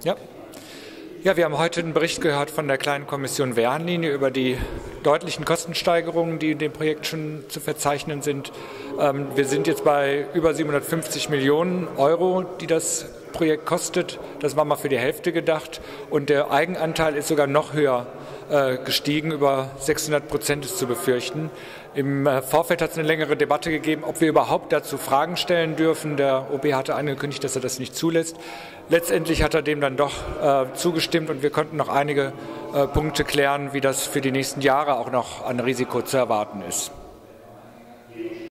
Ja. Ja, wir haben heute einen Bericht gehört von der Kleinen Kommission Wehrhahnlinie über die deutlichen Kostensteigerungen, die in dem Projekt schon zu verzeichnen sind. Wir sind jetzt bei über 750 Millionen Euro, die das Projekt kostet. Das war mal für die Hälfte gedacht. Und der Eigenanteil ist sogar noch höher gestiegen, über 600% ist zu befürchten. Im Vorfeld hat es eine längere Debatte gegeben, ob wir überhaupt dazu Fragen stellen dürfen. Der OB hatte angekündigt, dass er das nicht zulässt. Letztendlich hat er dem dann doch zugestimmt und wir konnten noch einige Punkte klären, wie das für die nächsten Jahre auch noch an Risiko zu erwarten ist.